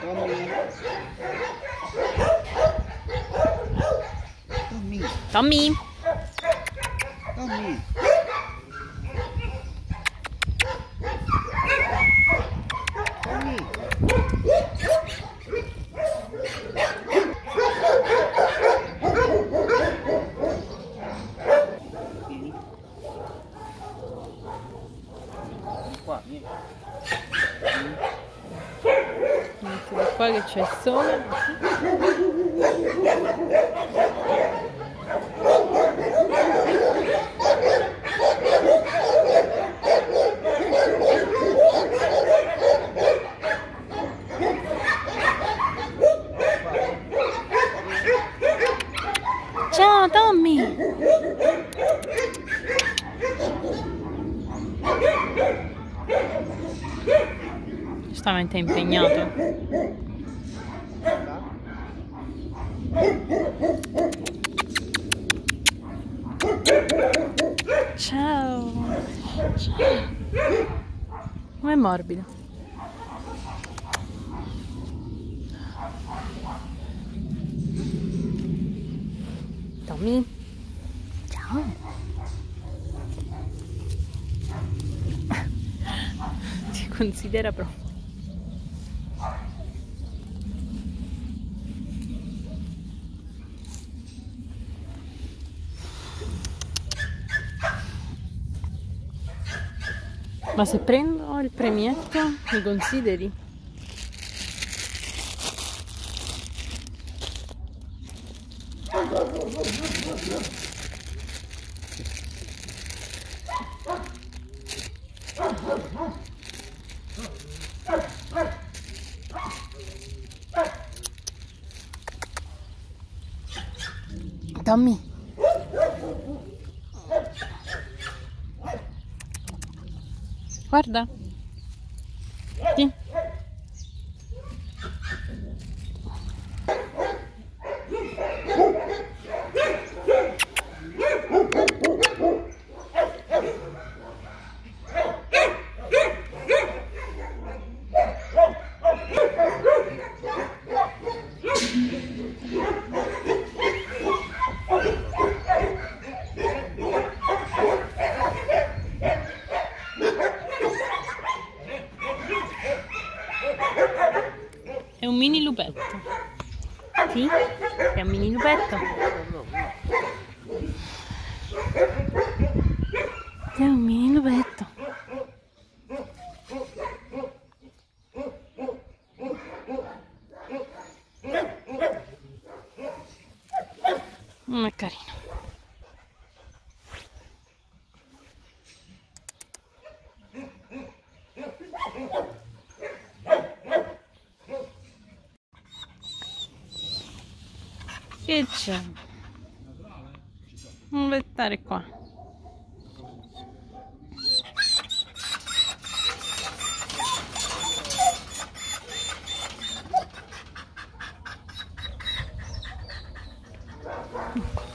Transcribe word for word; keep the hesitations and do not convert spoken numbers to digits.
Tommy. Tommy. Tommy. Vieni. Qua, vieni. Metti da qua che c'è il sole. Ciao Tommy! Giustamente è impegnato. Ciao! Ciao! Com'è morbido? Tommy? Ciao! Ti considera proprio. Ma se prendo il premietto, mi consideri? Tommy. Guarda. Sì. È un mini lupetto. Sì? È un mini lupetto? È un mini lupetto. Mm, è carino. Che c'è? Non vuoi stare qua. Ecco.